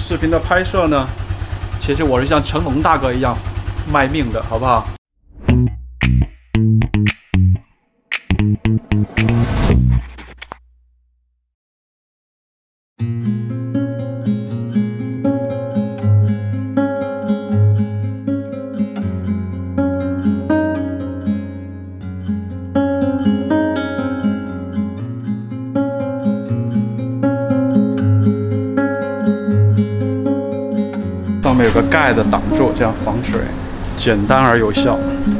视频的拍摄呢，其实我是像成龙大哥一样卖命的，好不好？上面有个盖子挡住，这样防水，简单而有效。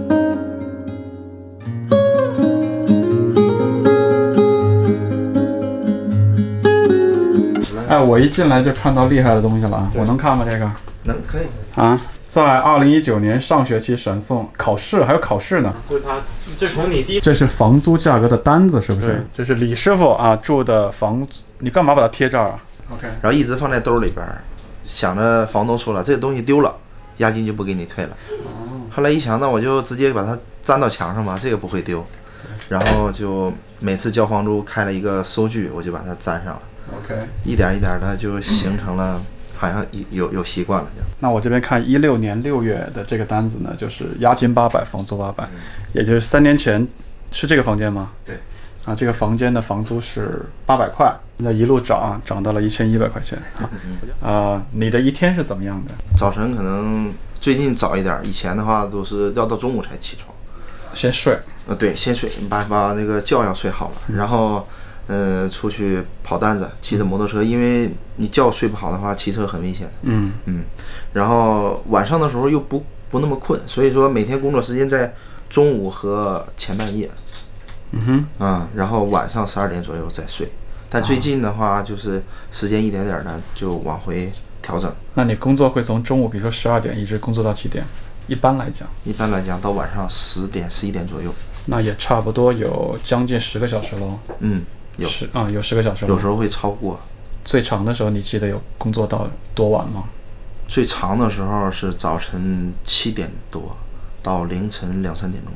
哎，我一进来就看到厉害的东西了啊！我能看吗？这个能，可以啊。在2019年上学期闪送考试，还有考试呢。 就是他，这从你第， 这是房租价格的单子，是不是？这是李师傅啊住的房，你干嘛把它贴这儿啊 ？OK。 然后一直放在兜里边，想着房东说了，这个东西丢了，押金就不给你退了。后来一想，那我就直接把它粘到墙上嘛，这个不会丢。然后就每次交房租开了一个收据，我就把它粘上了。 OK。一点一点的就形成了。好像有习惯了。 那我这边看16年6月的这个单子呢，就是押金800，房租800，也就是3年前是这个房间吗？ 对。 啊，这个房间的房租是800块，那一路涨到了1100块钱啊。你的一天是怎么样的？ 早晨可能最近早一点，以前的话都是要到中午才起床。 先睡。 对，先睡，把那个觉要睡好了，然后。出去跑单子，骑着摩托车，因为你觉睡不好的话，骑车很危险。然后晚上的时候又不那么困，所以说每天工作时间在中午和前半夜。然后晚上12点左右再睡。但最近的话，就是时间一点点的就往回调整。 那你工作会从中午，比如说12点一直工作到几点？一般来讲到晚上10点11点左右。 那也差不多有将近10个小时喽。 有 10个小时， 有时候会超过。 最长的时候，你记得有工作到多晚吗？ 最长的时候是早晨7点多到凌晨2、3点钟，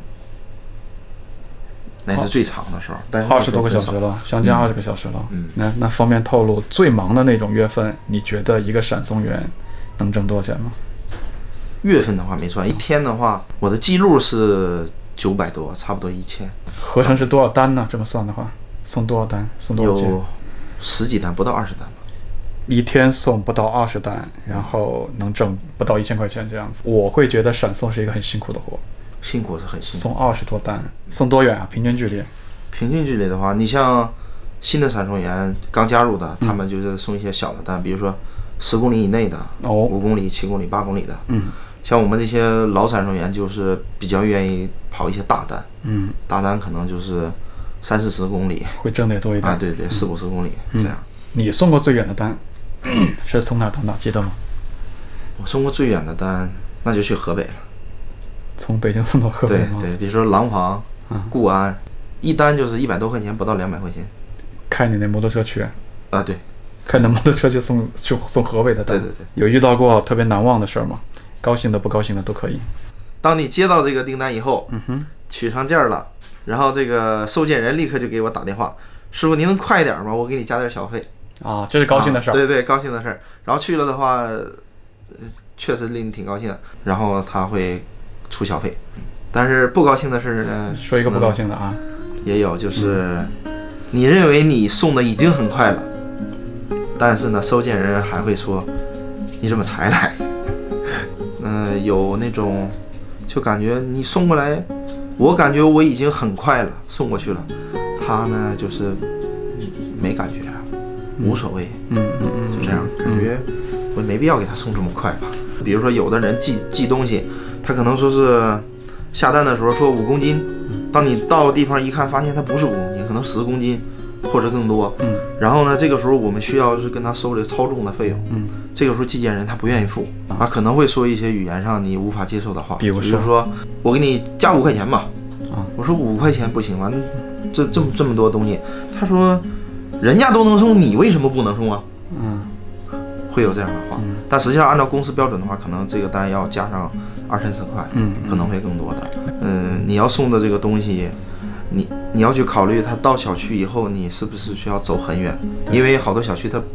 那是最长的时候。但是 20多个小时了，将近20个小时了。那方便透露最忙的那种月份，你觉得一个闪送员能挣多少钱吗？ 月份的话没算，一天的话，我的记录是900多，差不多1000。 合成是多少单呢？这么算的话？送多少单？送多少件？ 有10几单，不到20单吧。 一天送不到20单，然后能挣不到1000块钱这样子。我会觉得闪送是一个很辛苦的活。 辛苦是很辛苦。 送20多单，送多远啊？平均距离？ 平均距离的话，你像新的闪送员刚加入的，他们就是送一些小的单，比如说10公里以内的，5公里、7公里、8公里的。像我们这些老闪送员就是比较愿意跑一些大单。大单可能就是30、40公里，会挣得多一点。 对，40、50公里这样。 你送过最远的单是从哪到哪？记得吗？ 我送过最远的单，那就去河北了。从北京送到河北吗？ 对，比如说廊坊、固安，一单就是100多块钱，不到200块钱。 开你那摩托车去？ 对， 开你的摩托车去送河北的单。 对。 有遇到过特别难忘的事吗？高兴的、不高兴的都可以。 当你接到这个订单以后，取上件了。然后这个收件人立刻就给我打电话，师傅您能快一点吗？我给你加点小费。 这是高兴的事儿。 对，高兴的事儿。然后去了的话，确实令你挺高兴的。然后他会出小费，但是不高兴的事呢？ 说一个不高兴的啊。 也有，就是你认为你送的已经很快了，但是呢，收件人还会说你怎么才来？有那种就感觉你送过来。我感觉我已经很快了，送过去了，他呢就是没感觉，无所谓，就这样，感觉我没必要给他送这么快吧。比如说有的人寄东西，他可能说是下单的时候说5公斤，当你到地方一看，发现它不是5公斤，可能10公斤或者更多。然后呢，这个时候我们需要是跟他收这个超重的费用。这个时候寄件人他不愿意付，可能会说一些语言上你无法接受的话，比如说我给你加5块钱吧。我说5块钱不行吗？这么多东西，他说人家都能送，你为什么不能送啊？会有这样的话。但实际上按照公司标准的话，可能这个单要加上20、30块，可能会更多的。你要送的这个东西，你要去考虑，它到小区以后你是不是需要走很远？因为好多小区它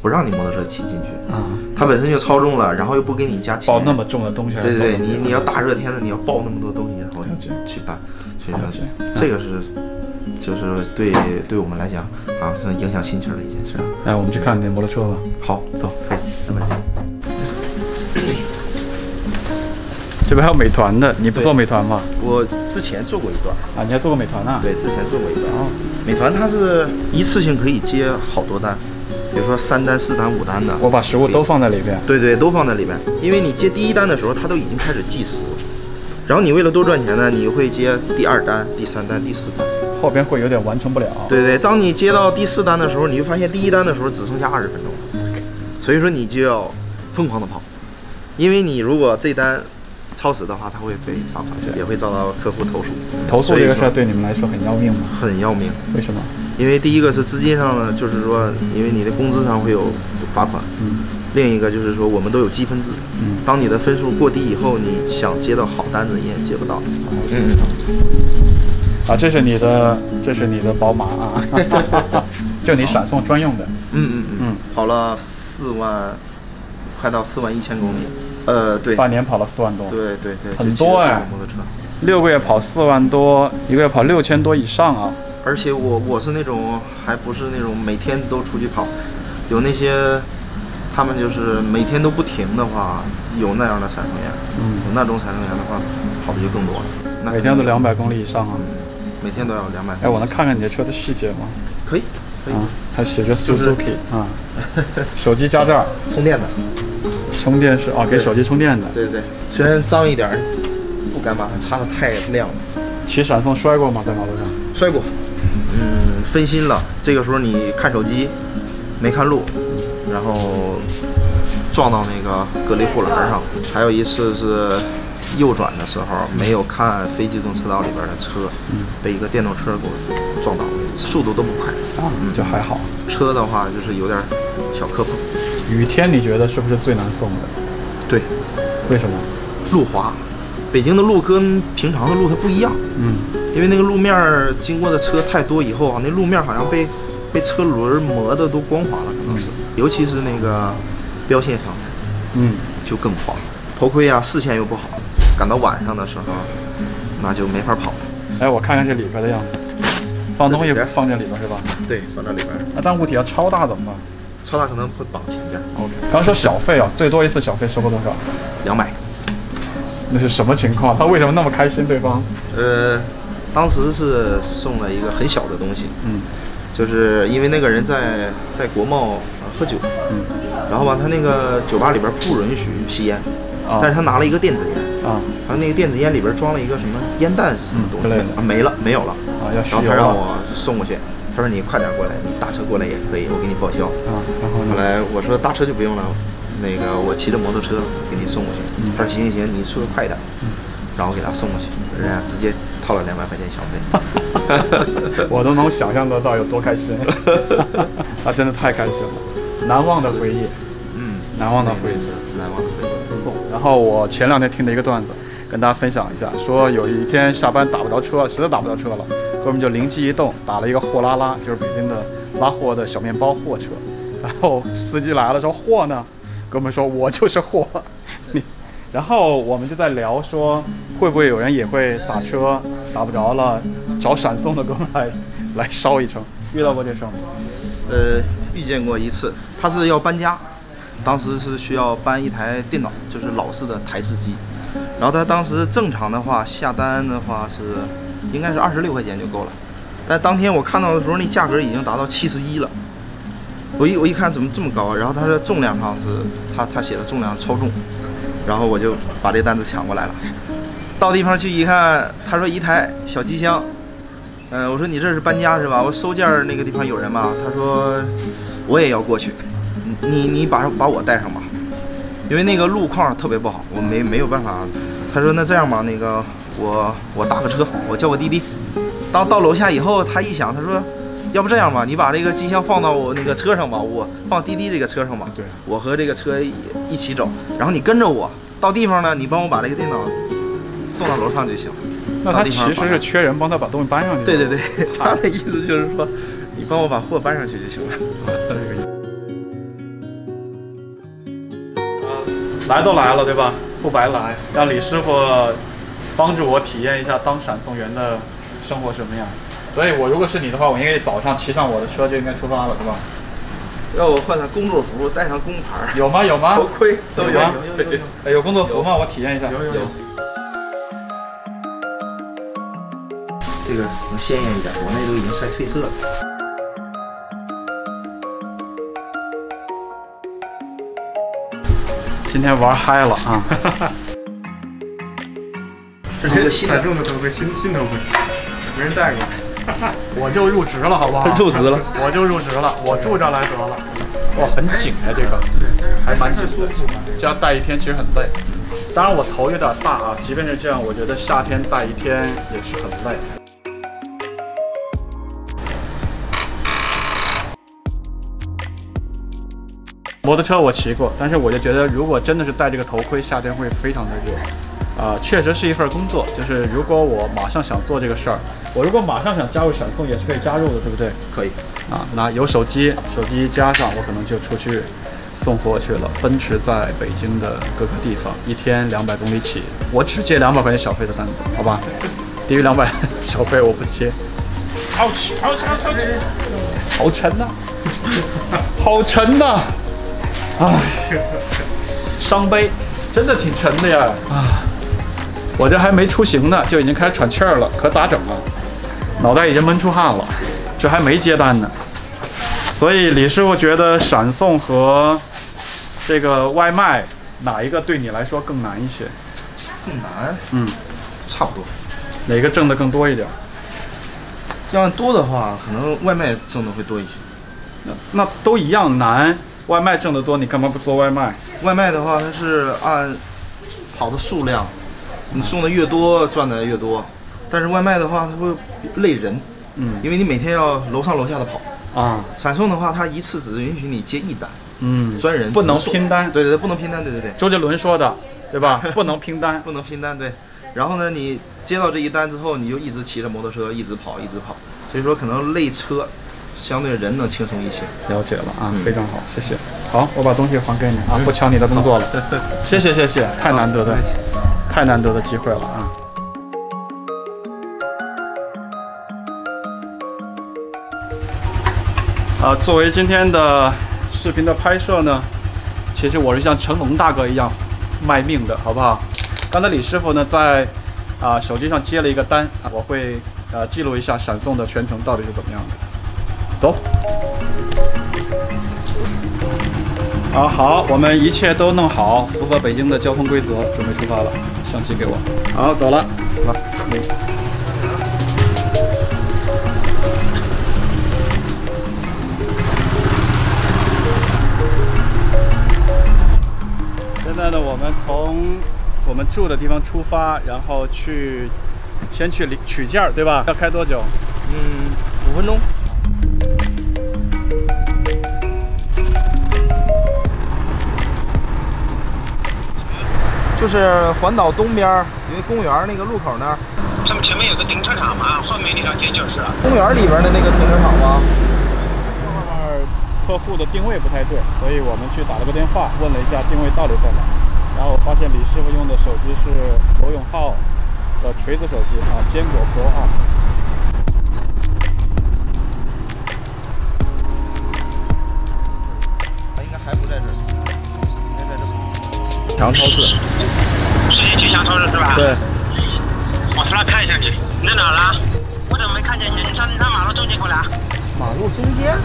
不让你摩托车骑进去啊， 它本身就超重了，然后又不给你加钱， 抱那么重的东西， 对对，你要大热天的，你要抱那么多东西，然后去搬，所以说这个是就是对我们来讲啊是影响心情的一件事。 哎，我们去看你的摩托车吧。 好，走，可以，拜拜。 这边还有美团的，你不做美团吗？ 我之前做过一段啊，你还做过美团呢？ 对，之前做过一段。 哦， 美团它是一次性可以接好多单，比如说3单、4单、5单的。 我把食物都放在里边。 对对，都放在里边，因为你接第1单的时候，它都已经开始计时，然后你为了多赚钱呢，你会接第2单、第3单、第4单， 后边会有点完成不了。 对对，当你接到第4单的时候，你就发现第1单的时候只剩下20分钟了，所以说你就要疯狂的跑，因为你如果这单超时的话，它会被罚款，也会遭到客户投诉。 投诉这个事儿对你们来说很要命吗？ 很要命。 为什么？ 因为第一个是资金上呢，就是说，因为你的工资上会有罚款。另一个就是说，我们都有积分制。当你的分数过低以后，你想接到好单子也接不到。 啊，这是你的宝马啊，就你闪送专用的。跑了4万，快到41000公里。对， 半年跑了4万多。 对对对， 很多哎。 摩托车 6个月跑4万多，1个月跑6000多以上啊。 而且我是那种还不是那种每天都出去跑，有那些他们就是每天都不停的话，有那样的闪送员，有那种闪送员的话，跑的就更多了。 每天都200公里以上啊。 每天都要200。 哎，我能看看你的车的细节吗？ 可以，可以。 它写着 Suzuki 啊，手机加这儿， 充电的。 充电是啊，给手机充电的。 对对，虽然脏一点，不敢把它擦得太亮了。 骑闪送摔过吗？在马路上？ 摔过。分心了，这个时候你看手机，没看路，然后撞到那个隔离护栏上。还有一次是右转的时候没有看非机动车道里边的车，被一个电动车给我撞倒了，速度都不快啊，就还好。 车的话就是有点小磕碰。 雨天你觉得是不是最难送的？ 对， 为什么？ 路滑，北京的路跟平常的路它不一样。因为那个路面经过的车太多以后啊，那路面好像被车轮磨的都光滑了，可能是，尤其是那个标线上面，就更滑。头盔啊，视线又不好，赶到晚上的时候，那就没法跑了。 哎，我看看这里边的样子，放东西放这里边是吧？ 对，放这里边。 但物体要超大怎么办？ 超大可能会绑前边。OK。 刚说小费啊，最多一次小费收过多少 ？200。 那是什么情况？他为什么那么开心？对方？ 当时是送了一个很小的东西，就是因为那个人在国贸喝酒，然后吧，他那个酒吧里边不允许吸烟，但是他拿了一个电子烟，他那个电子烟里边装了一个什么烟弹是什么东西没有了，然后他让我送过去，他说你快点过来，你大车过来也可以，我给你报销，后来我说大车就不用了，那个我骑着摩托车给你送过去，他说行行行，你速度快一点，然后我给他送过去，人家直接掏了200块钱小费， 我都能想象得到有多开心，他真的太开心了，难忘的回忆，难忘的回忆， 难忘的回忆。 然后我前2天听的一个段子，跟大家分享一下，说有一天下班打不着车，实在打不着车了，哥们就灵机一动，打了一个货拉拉，就是北京的拉货的小面包货车，然后司机来了说货呢，哥们说我就是货，然后我们就在聊说，会不会有人也会打车打不着了，找闪送的哥们来捎一程？遇到过这事吗？ 遇见过一次，他是要搬家，当时是需要搬一台电脑，就是老式的台式机。然后他当时正常的话下单的话是应该是26块钱就够了，但当天我看到的时候，那价格已经达到71了。我一看怎么这么高，然后它的重量上是他写的重量超重。然后我就把这单子抢过来了，到地方去一看，他说一台小机箱，我说你这是搬家是吧？我收件那个地方有人吗？他说我也要过去，你把我带上吧，因为那个路况特别不好，我没有办法。他说那这样吧，那个我打个车，我叫我滴滴。到楼下以后，他一想，他说要不这样吧，你把这个机箱放到我那个车上吧，我放滴滴这个车上吧。对，我和这个车一起走，然后你跟着我到地方呢，你帮我把这个电脑送到楼上就行。 那他其实是缺人帮他把东西搬上去。 对对对，他的意思就是说，你帮我把货搬上去就行了。 来都来了，对吧？不白来，让李师傅帮助我体验一下当闪送员的生活什么样。所以我如果是你的话，我应该早上骑上我的车就应该出发了，对吧？ 让我换上工作服，带上工牌， 有吗？有吗？ 头盔都有。 有工作服吗？我体验一下。 有。这个能鲜艳一点，我那都已经晒褪色了。 今天玩嗨了啊！ 这是一个新的闪送的头盔，新头盔，没人戴过。 我就入职了，好不好？ 入职了， 我就入职了，我住这来得了。哇，很紧哎，这个还蛮紧的，这样戴一天其实很累。当然我头有点大啊，即便是这样，我觉得夏天戴一天也是很累。摩托车我骑过，但是我就觉得，如果真的是戴这个头盔，夏天会非常的热。确实是一份工作，就是如果我马上想做这个事儿，我如果马上想加入闪送也是可以加入的，对不对？ 可以。 那有手机一加上，我可能就出去送货去了。奔驰在北京的各个地方，一天200公里起，我只接200块钱小费的单子，好吧？低于200小费我不接。好沉呐，好沉呐！唉，伤悲，真的挺沉的呀！我这还没出行呢，就已经开始喘气儿了，可咋整啊？脑袋已经闷出汗了，这还没接单呢。所以李师傅觉得闪送和这个外卖哪一个对你来说更难一些？ 更难？差不多。 哪个挣的更多一点？ 要按多的话，可能外卖挣的会多一些。 那都一样难，外卖挣得多，你干嘛不做外卖？ 外卖的话，它是按跑的数量，你送的越多赚的越多。但是外卖的话，它会累人，因为你每天要楼上楼下的跑啊。闪送的话，它一次只允许你接1单，专人不能拼单。 对，不能拼单，对。 周杰伦说的，对吧？不能拼单， 不能拼单，对。然后呢，你接到这一单之后，你就一直骑着摩托车，一直跑，所以说可能累车，相对人能轻松一些。 了解了啊，非常好，谢谢。好，我把东西还给你啊，不抢你的工作了。谢谢，太难得的机会了啊。作为今天的视频的拍摄呢，其实我是像成龙大哥一样卖命的，好不好？刚才李师傅呢在手机上接了一个单，我会记录一下闪送的全程到底是怎么样的。走。好，我们一切都弄好，符合北京的交通规则，准备出发了。相机给我。好，走了。现在呢，我们从我们住的地方出发，然后先去取件，对吧？要开多久 ？5分钟。就是环岛东边，因为公园那个路口那儿， 他们前面有个停车场嘛，后面那条街就是。 公园里边的那个停车场吗？ 客户的定位不太对，所以我们去打了个电话，问了一下定位到底在哪。然后我发现李师傅用的手机是罗永浩的锤子手机坚果 Pro 2。 他应该还不在这儿，应该在这儿。强超市。 直接去强超市是吧？ 对。 我出来看一下你，你在哪儿了？我怎么没看见你？你上马路中间过来。 马路中间。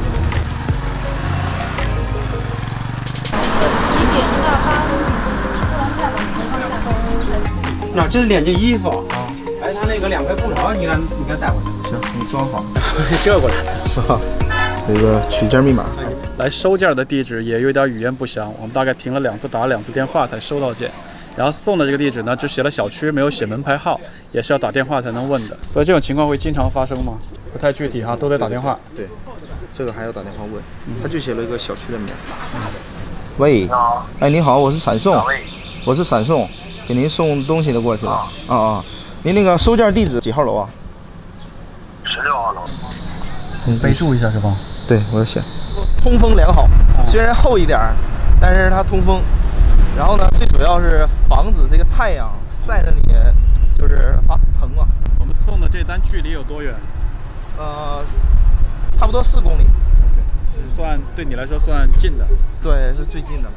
那这是2件衣服啊，还有他那个2块布条，你给带过去。 行，你装好。 这过来。 是吧？这个取件密码。 来收件的地址也有点语言不详，我们大概停了2次，打了2次电话才收到件。然后送的这个地址呢，只写了小区，没有写门牌号，也是要打电话才能问的。所以这种情况会经常发生吗？不太具体哈，都得打电话。 对，这个还要打电话问。他就写了一个小区的名。喂，哎，你好，我是闪送，给您送东西的过去了。您那个收件地址几号楼啊 ？16号楼。 备注一下是吧？ 对，我要写。通风良好，虽然厚一点，但是它通风。 然后呢，最主要是防止这个太阳晒着你，就是发疼嘛。 我们送的这单距离有多远？ 差不多4公里。 算对你来说算近的。 对，是最近的了。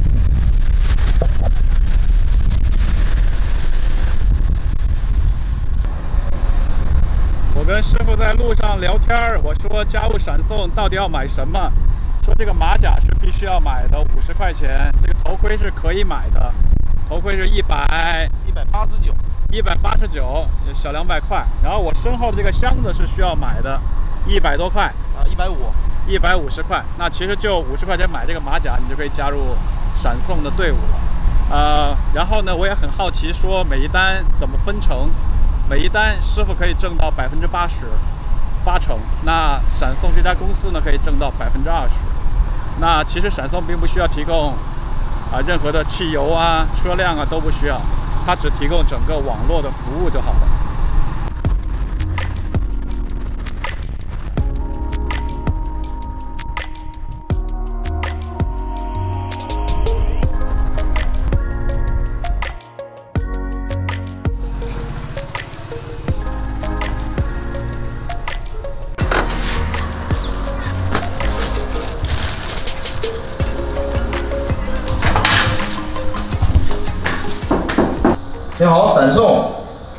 我跟师傅在路上聊天儿，我说家务闪送到底要买什么？说这个马甲是必须要买的，50块钱。这个头盔是可以买的，头盔是189，小200块。然后我身后的这个箱子是需要买的，100多块啊，150 块。那其实就50块钱买这个马甲，你就可以加入闪送的队伍了。然后呢，我也很好奇，说每一单怎么分成？每一单师傅可以挣到80%，8成。那闪送这家公司呢，可以挣到20%。那其实闪送并不需要提供任何的汽油啊、车辆啊都不需要，它只提供整个网络的服务就好了。 你好，闪送。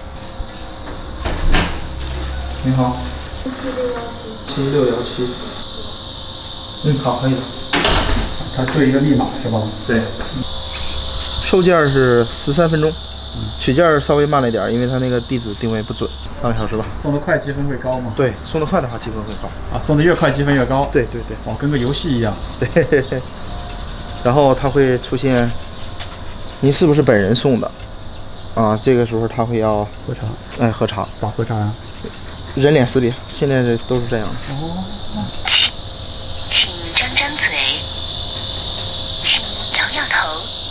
你好。7617。好，可以了。 它对一个密码是吧？ 对。收件是13分钟，取件稍微慢了一点，因为它那个地址定位不准。半个小时吧。 送得快积分会高吗？ 对，送得快的话积分会高。 送得越快积分越高。 对。 哇，跟个游戏一样。 对。然后它会出现，您是不是本人送的？这个时候他会要核查， 核查。 咋核查呀？ 人脸识别，现在都是这样的。 请张张嘴，请摇摇头。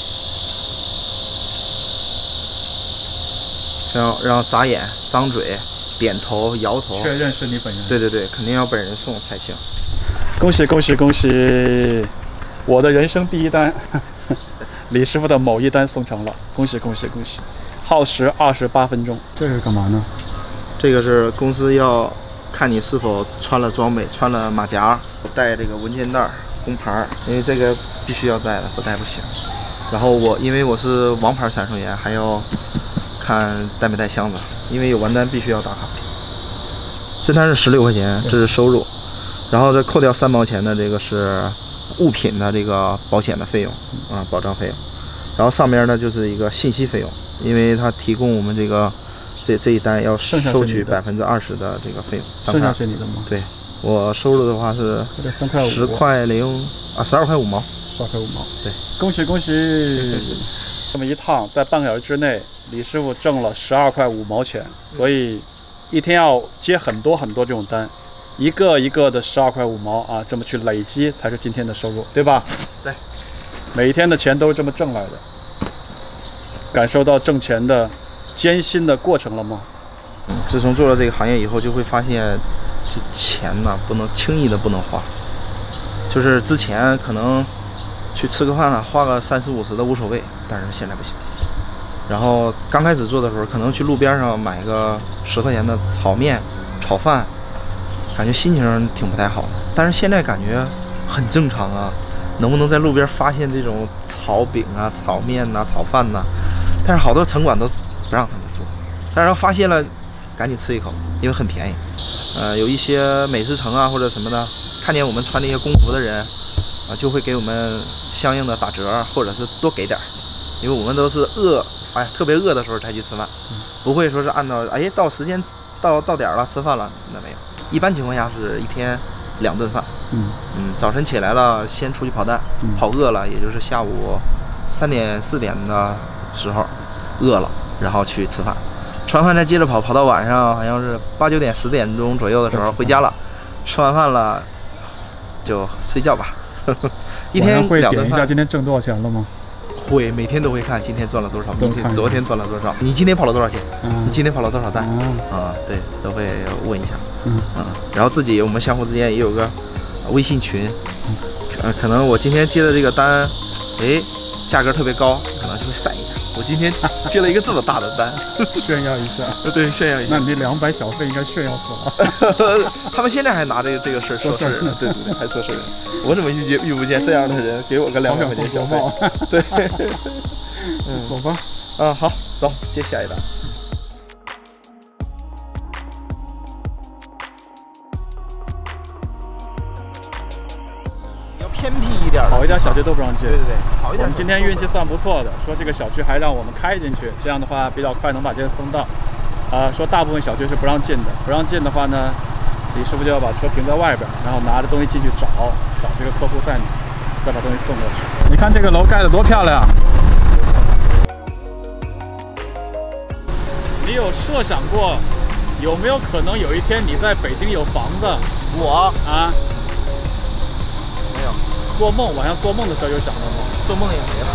然后眨眼、张嘴、点头、摇头， 确认是你本人。 对，肯定要本人送才行。 恭喜！我的人生第一单，李师傅的某一单送成了，恭喜！耗时28分钟。这是干嘛呢？ 这个是公司要看你是否穿了装备，穿了马甲，带这个文件袋、工牌，因为这个必须要带的，不带不行。然后因为我是王牌闪送员，还要看带没带箱子，因为有完单必须要打卡。这单是16块钱，这是收入，然后再扣掉3毛钱的这个是物品的这个保险的费用保障费用，然后上面呢就是一个信息费用。因为它提供我们这一单要收取20%的这个费用， 剩下是你的吗？ 对，我收入的话是 3块5，12 块5毛 ，12块5毛。 对， 恭喜！这么一趟在半个小时之内，李师傅挣了12块5毛钱，所以一天要接很多这种单，一个一个的12块5毛这么去累积才是今天的收入，对吧？ 对， 每一天的钱都是这么挣来的。感受到挣钱的艰辛的过程了吗？ 自从做了这个行业以后，就会发现这钱呢不能轻易的不能花。就是之前可能去吃个饭花个30、50的无所谓，但是现在不行。然后刚开始做的时候，可能去路边上买个10块钱的炒面、炒饭，感觉心情挺不太好的。但是现在感觉很正常啊，能不能在路边发现这种炒饼炒面炒饭但是好多城管都不让他们做，但是发现了，赶紧吃一口，因为很便宜。有一些美食城或者什么的，看见我们穿那些工服的人，就会给我们相应的打折，或者是多给点，因为我们都是特别饿的时候才去吃饭，不会说是按照到时间到点了吃饭了，那没有。一般情况下是一天2顿饭。早晨起来了，先出去跑单，跑饿了，也就是下午3点4点的时候饿了，然后去吃饭，吃完饭再接着跑到晚上好像是8、9点、10点钟左右的时候回家了，吃完饭了就睡觉吧。一天会点一下今天挣多少钱了吗？ 会，每天都会看今天赚了多少，昨天赚了多少，你今天跑了多少钱，你今天跑了多少单对，都会问一下。然后我们相互之间也有个微信群，可能我今天接的这个单， 价格特别高，可能就会散一下。我今天接了一个这么大的单， 炫耀一下。 对，炫耀一下。 那你这200小费应该炫耀死了。 他们现在还拿这个事儿说事儿呢，对，还说事儿。我怎么遇不见这样的人，给我个200块钱小费？对， 走吧。 啊，好，走，接下一单。要偏僻一点， 好一点小区都不让进。 对，好一点。 我们今天运气算不错的，说这个小区还让我们开进去，这样的话比较快能把这个送到。说大部分小区是不让进的，不让进的话呢，李师傅就要把车停在外边，然后拿着东西进去找这个客户在哪，再把东西送过去。你看这个楼盖得多漂亮！你有设想过，有没有可能有一天你在北京有房子？ 我啊， 没有。 做梦，晚上做梦的时候有想过吗？ 做梦也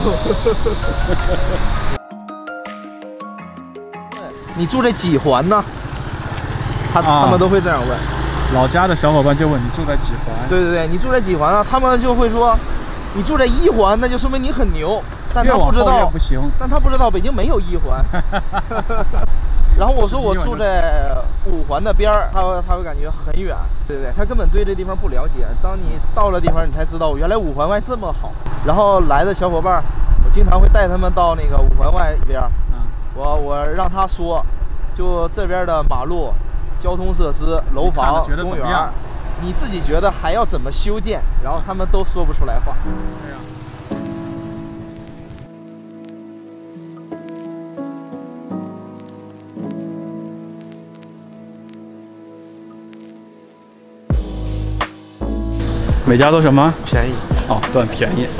没有。你住在几环呢？他们都会这样问。 老家的小伙伴就问你住在几环？ 对，你住在几环啊？他们就会说，你住在1环，那就说明你很牛。但他不知道， 不行。 但他不知道北京没有1环。然后我说我住在5环的边儿，他会感觉很远，对，他根本对这地方不了解。当你到了地方，你才知道原来5环外这么好。然后来的小伙伴，我经常会带他们到那个5环外边，我让他说，就这边的马路、交通设施、楼房、公园，你自己觉得还要怎么修建？然后他们都说不出来话。 对呀。每家都什么便宜哦，都很便宜。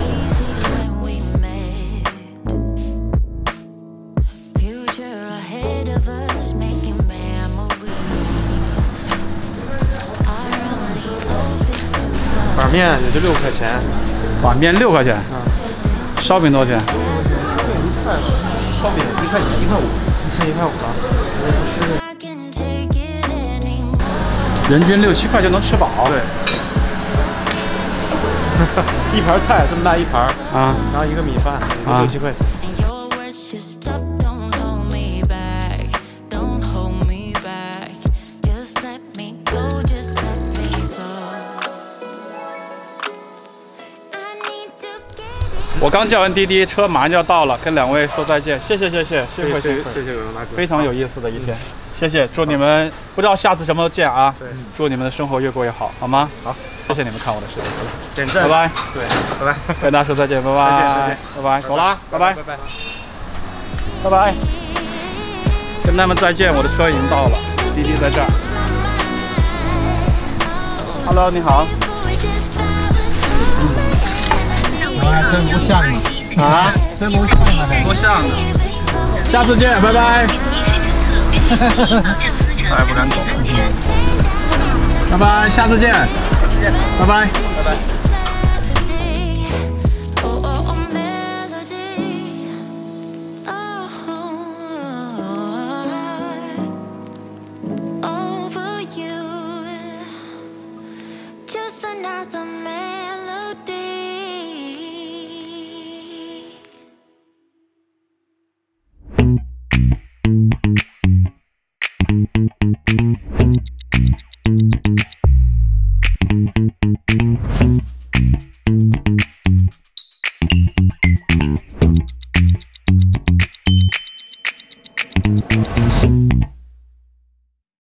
板面也就6块钱， 板面6块钱。烧饼多少钱？ 烧饼1块钱，1块5，1块5吧。 人均6、7块就能吃饱。 对。一盘菜这么大一盘啊， 然后一个米饭6、7块钱。 我刚叫完滴滴，车马上就要到了，跟2位说再见，谢谢， 谢谢荣大哥， 非常有意思的一天，谢谢，祝你们不知道下次什么时候见啊，祝你们的生活越过越好，好吗？ 好， 谢谢你们看我的视频， 点赞， 拜拜， 对，拜拜， 跟大家说再见，拜拜，拜拜，走了，拜拜，拜拜，跟他们再见，我的车已经到了，滴滴在这儿 ，Hello， 你好。 还真不像呢啊， 真不像呢， 多像呢！下次见，拜拜。他还不敢走。拜拜，下次见。拜拜，拜拜。 Thank you.